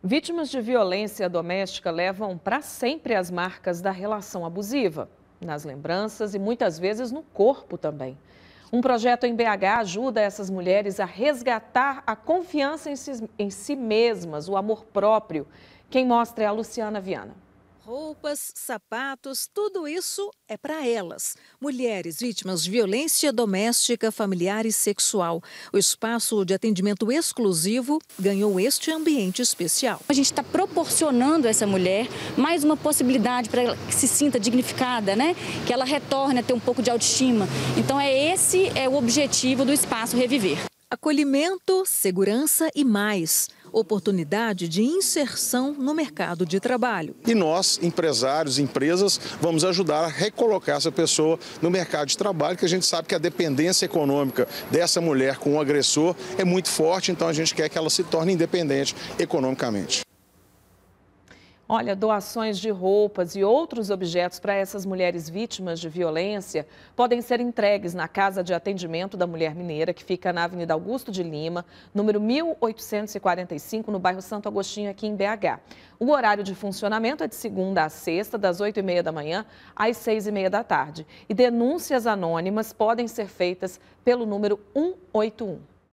Vítimas de violência doméstica levam para sempre as marcas da relação abusiva, nas lembranças e muitas vezes no corpo também. Um projeto em BH ajuda essas mulheres a resgatar a confiança em si mesmas, o amor próprio. Quem mostra é a Luciana Viana. Roupas, sapatos, tudo isso é para elas. Mulheres vítimas de violência doméstica, familiar e sexual. O espaço de atendimento exclusivo ganhou este ambiente especial. A gente está proporcionando a essa mulher mais uma possibilidade para ela que se sinta dignificada, né? Que ela retorne a ter um pouco de autoestima. Então esse é o objetivo do Espaço Reviver. Acolhimento, segurança e mais. Oportunidade de inserção no mercado de trabalho. E nós, empresários, empresas, vamos ajudar a recolocar essa pessoa no mercado de trabalho, que a gente sabe que a dependência econômica dessa mulher com o agressor é muito forte, então a gente quer que ela se torne independente economicamente. Olha, doações de roupas e outros objetos para essas mulheres vítimas de violência podem ser entregues na Casa de Atendimento da Mulher Mineira, que fica na Avenida Augusto de Lima, número 1845, no bairro Santo Agostinho, aqui em BH. O horário de funcionamento é de segunda a sexta, das 8h30 da manhã às 6h30 da tarde. E denúncias anônimas podem ser feitas pelo número 181.